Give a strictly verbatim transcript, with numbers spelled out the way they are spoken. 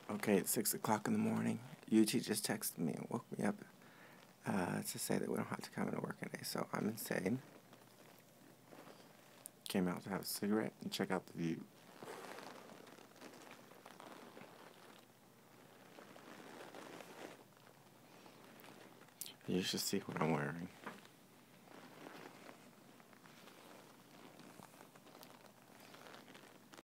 Okay, it's six o'clock in the morning. Yuchi just texted me and woke me up uh, to say that we don't have to come into work today, so I'm insane. Came out to have a cigarette and check out the view. You should see what I'm wearing.